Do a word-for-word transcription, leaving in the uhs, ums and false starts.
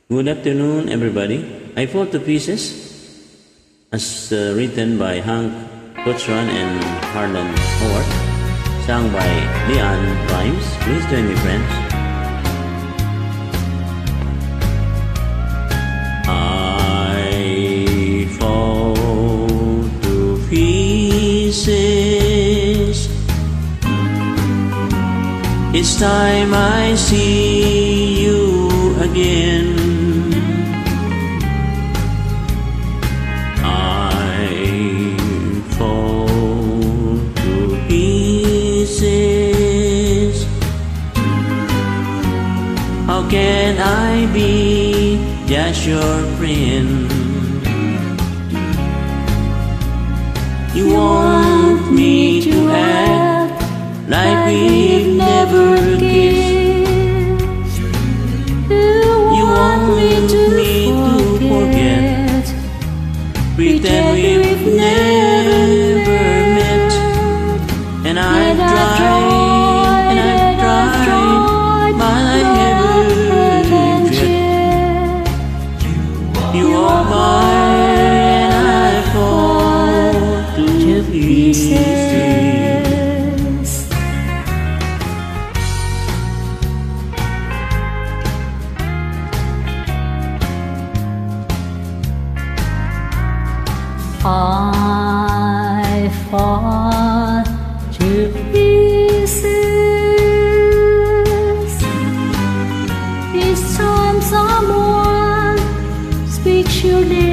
Good afternoon, everybody. I Fall to Pieces, as uh, written by Hank Cochran and Harlan Howard, sung by LeAnnRhimes. Please join me, friends. I fall to pieces each time I see you again. How can I be just your friend? You want me to act like we've never kissed. You want me to forget, pretend we've never met. And I've tried, and I've tried, but I you are mine, and I fall to pieces. I fall to pieces each time someone speaks your name.